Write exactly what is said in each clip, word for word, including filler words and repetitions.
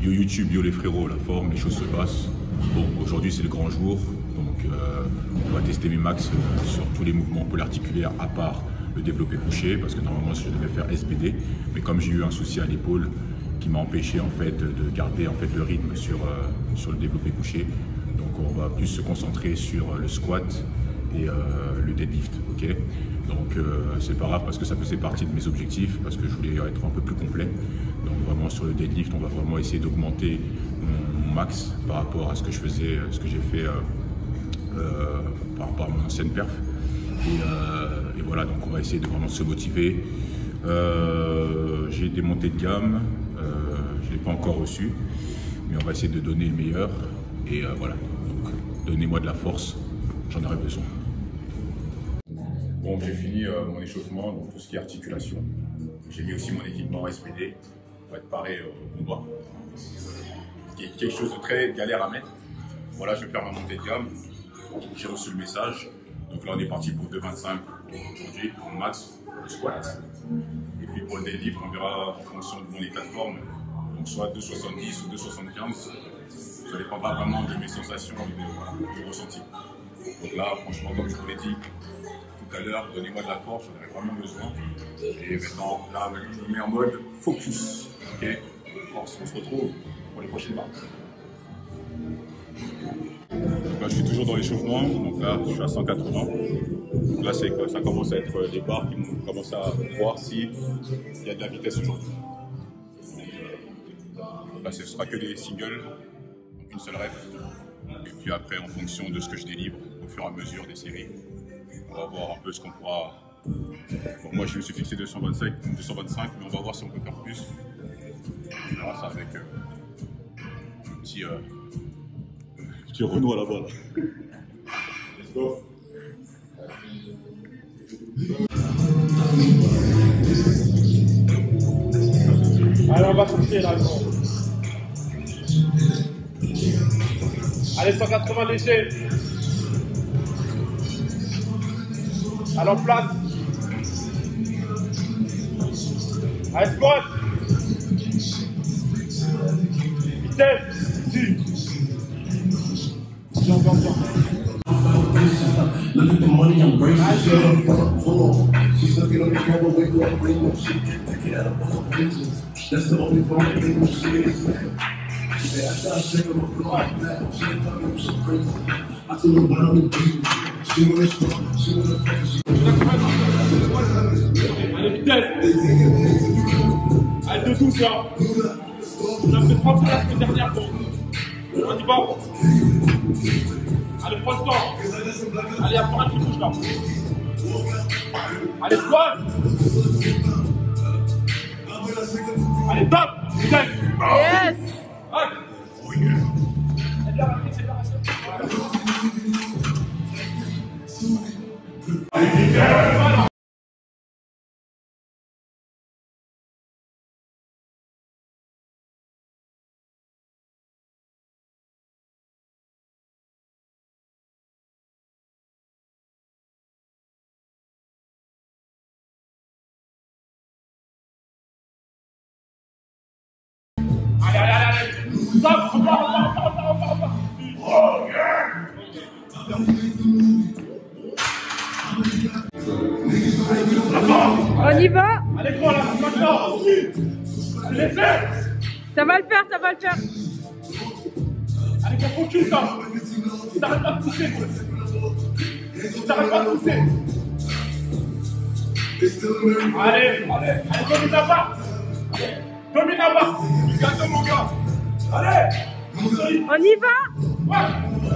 Yo YouTube, yo les frérots, la forme, les choses se passent. Bon, aujourd'hui c'est le grand jour, donc euh, on va tester mes max euh, sur tous les mouvements polyarticulaires à part le développé couché, parce que normalement je devais faire S B D, mais comme j'ai eu un souci à l'épaule qui m'a empêché en fait de garder en fait le rythme sur, euh, sur le développé couché, donc on va plus se concentrer sur le squat et euh, le deadlift, ok. Donc euh, c'est pas grave parce que ça faisait partie de mes objectifs, parce que je voulais être un peu plus complet. Donc vraiment sur le deadlift, on va vraiment essayer d'augmenter mon, mon max par rapport à ce que je faisais, ce que j'ai fait euh, euh, par rapport à mon ancienne perf. Et, euh, et voilà, donc on va essayer de vraiment se motiver. Euh, j'ai des montées de gamme, euh, je ne l'ai pas encore reçu, mais on va essayer de donner le meilleur. Et euh, voilà, donc donnez-moi de la force, j'en aurai besoin. Bon, j'ai fini euh, mon échauffement, donc tout ce qui est articulation. J'ai mis aussi mon équipement S P D pour être paré au combat. Ce qui est quelque chose de très galère à mettre. Voilà, je vais faire ma montée de gamme. J'ai reçu le message. Donc là, on est parti pour deux vingt-cinq aujourd'hui, pour le max, pour le squat. Et puis pour le deadlift, on verra en fonction de mon état de forme. Donc soit deux soixante-dix ou deux soixante-quinze. Ça dépendra vraiment de mes sensations et de, de ressenti. Donc là, franchement, comme je vous l'ai dit tout à l'heure, donnez-moi de la force, j'en avais vraiment besoin. Et maintenant, là, je me mets en mode focus. Ok, on se retrouve pour les prochaines barres. Donc là, je suis toujours dans l'échauffement, donc là, je suis à cent quatre-vingts. Donc là, c'est ça commence à être des barres qui vont commencer à voir s'il y a de la vitesse aujourd'hui. Là, ce sera que des singles, donc une seule rep. Et puis après, en fonction de ce que je délivre, au fur et à mesure des séries, on va voir un peu ce qu'on pourra. Bon, moi, je me suis fixé deux cent vingt-cinq, deux cent vingt-cinq, mais on va voir si on peut faire plus. On verra ça avec euh, un petit, euh, petit Renault là-bas. Là. Let's go. Allez, on va chercher là. Allez, cent quatre-vingts léger. Allez, en place. Allez, squat. Vitesse. Ici. Viens, viens, viens. Look at the money, I'm bracing. Hold on. She's looking on the camera, wake up, bring no shit. Get out of all bitches. That's the only phone that ain't no shit. Yeah, I started shaking my floor like that. She ain't talking, I'm so crazy. I told her, why don't we do? She wanna stop, she wanna fuck. Allez, vitesse. Allez, de douze, hein. On a fait trois fois la semaine dernière, bon. On y va. Allez, prends le temps. Allez, après un qui bouge là. Allez, squat. Allez, top. Vitesse. Yes. Allez. Oh yeah. C'est bien raté, c'est bien raté. Allez, vitesse. Allez, allez, allez, allez. Stop, repars, repars, repars, repars, repars. Oh yeah. On y va. Allez, gros, là, maintenant. Allez, fais. Ça va le faire, ça va le faire. Allez, gros, focus, là. T'arrêtes pas de pousser. T'arrêtes pas de pousser. Allez, allez, allez, domine la barre. Domine la barre. Garde mon gars. Allez. On y va. Ouais.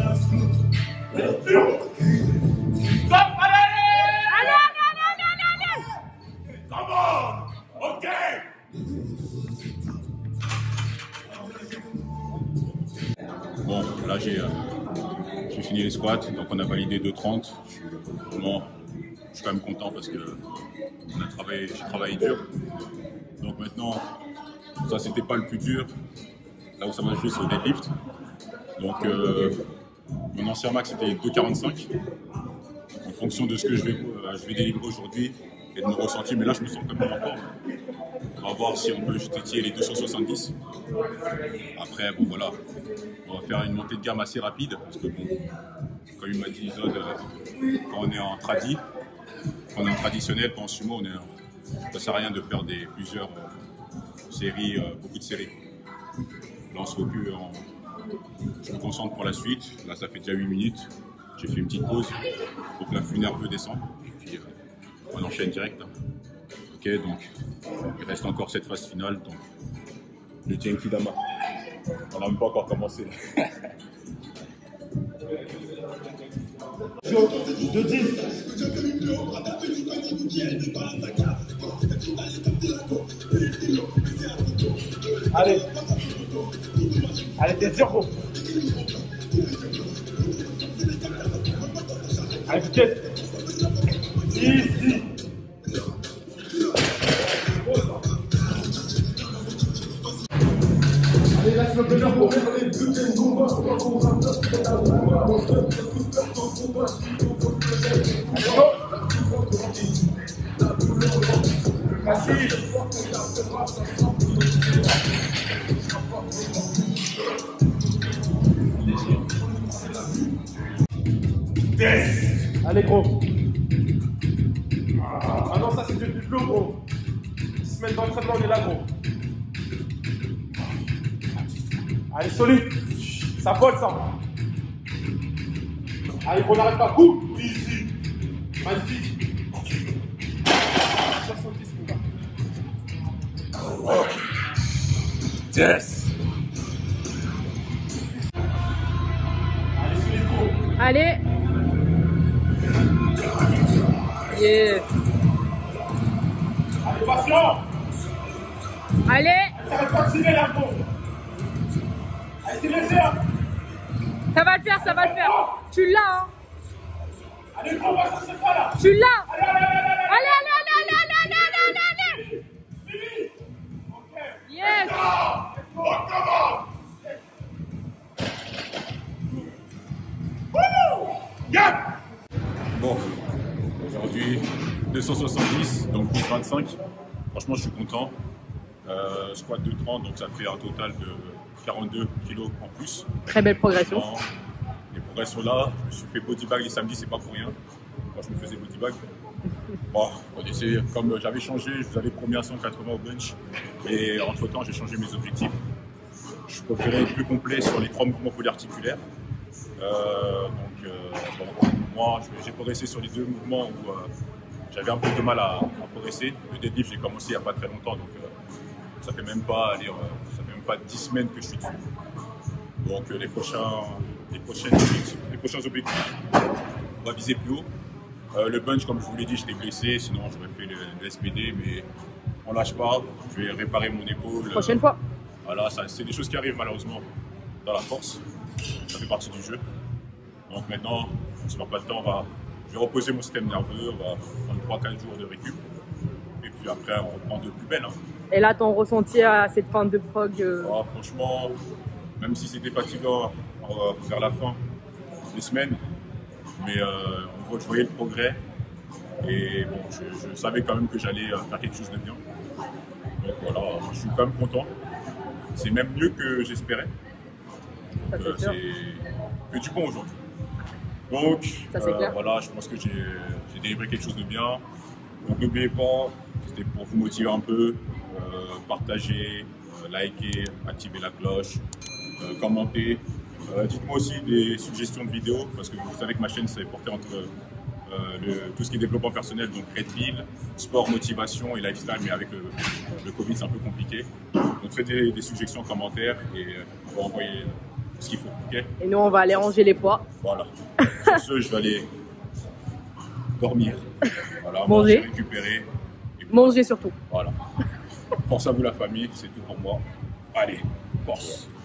Stop, allez. Allez, allez, allez, allez, allez. Come on. Ok. Bon, là j'ai euh, fini les squats, donc on a validé deux trente. Je suis vraiment, je suis quand même content parce que on a travaillé, j'ai travaillé dur. Donc maintenant, ça c'était pas le plus dur. Là où ça m'a joué, c'est au deadlift. Donc euh, mon ancien max c'était deux quarante-cinq. En fonction de ce que je vais, euh, je vais délivrer aujourd'hui et de mon ressenti, mais là je me sens quand même en forme. On va voir si on peut titiller les deux cent soixante-dix. Après, bon voilà, on va faire une montée de gamme assez rapide parce que bon, comme il m'a dit Zod, euh, quand on est en tradi, quand on est en traditionnel, pas en sumo, on est, ça sert à rien de faire des plusieurs euh, séries, euh, beaucoup de séries. Là, on se focus, en, je me concentre pour la suite. Là, ça fait déjà huit minutes. J'ai fait une petite pause pour que l'influx nerveux descende. Et puis, euh, on enchaîne direct. Hein. Ok, donc il reste encore cette phase finale. Donc, le Genkidama. On n'a même pas encore commencé. De dix. Allez. Allez, t'es dur, gros. Allez, vitesse. Ici. Allez, lâche le bonheur pour faire les buts et combat. Allez, go. Facile. Allez, gros. Ah non, ça c'est du flow, gros. Semaine d'entraînement, on est là, gros. Allez, solide. Ça vole, ça. Allez, on n'arrête pas. Coupe. Ici. Magnifique. soixante-dix, mon gars. Oh. Yes. Allez, solide, gros. Allez. Yes. Allez, patient. Allez. Ça va pas tirer, là, gros. Allez, c'est léger, hein. Ça va le faire, ça va le faire. Tu l'as, hein. Allez, gros, va chercher ça, là. Tu l'as. Allez, allez, allez, allez. Allez, allez, allez, allez, allez, allez, allez, allez. Fini. Ok. Yes. On commence. Gap. Bon, aujourd'hui deux cent soixante-dix, donc plus vingt-cinq. Franchement, je suis content. Euh, squat de trente, donc ça fait un total de quarante-deux kilos en plus. Très belle progression. Bon, les progressions là, je me suis fait body bag les samedis, c'est pas pour rien. Quand je me faisais body bag. Bon, on essaie, comme j'avais changé, je vous avais promis à cent quatre-vingts au bench. Et entre temps, j'ai changé mes objectifs. Je préférais être plus complet sur les trois mouvements polyarticulaires. Euh, donc, euh, bon, moi, j'ai progressé sur les deux mouvements où euh, j'avais un peu de mal à, à progresser. Le deadlift, j'ai commencé il n'y a pas très longtemps, donc euh, ça fait même pas, allez, euh, ça fait même pas dix semaines que je suis dessus. Donc, euh, les prochains, les prochaines, les prochains objectifs, on va viser plus haut. Euh, le bench, comme je vous l'ai dit, j'étais blessé, sinon j'aurais fait le, le S P D, mais on lâche pas. Je vais réparer mon épaule. Prochaine fois. Voilà, c'est des choses qui arrivent malheureusement dans la force. Ça fait partie du jeu. Donc maintenant, on ne se perd pas le temps, on va, je vais reposer mon système nerveux, on va prendre trois quatre jours de récup. Et puis après, on reprend de plus belle. Hein. Et là, ton ressenti à cette fin de prog euh... oh, franchement, même si c'était fatigant euh, vers la fin des semaines, mais euh, on voit, je voyais le progrès. Et bon, je, je savais quand même que j'allais faire quelque chose de bien. Donc voilà, je suis quand même content. C'est même mieux que j'espérais. Euh, c'est que du bon aujourd'hui. Donc euh, voilà, je pense que j'ai délivré quelque chose de bien. Donc n'oubliez pas, c'était pour vous motiver un peu, euh, partager, euh, liker, activer la cloche, euh, commenter. Euh, Dites-moi aussi des suggestions de vidéos, parce que vous savez que ma chaîne s'est portée entre euh, le, tout ce qui est développement personnel, donc redfield, sport, motivation et lifestyle, mais avec le, le Covid c'est un peu compliqué. Donc faites des, des suggestions en commentaire et euh, on va envoyer ce qu'il faut. Okay, et nous on va aller ranger les poids. Voilà. Sur ce, je vais aller dormir. Voilà, manger, récupérer. Et manger surtout. Voilà. Force à vous la famille, c'est tout pour moi. Allez, force.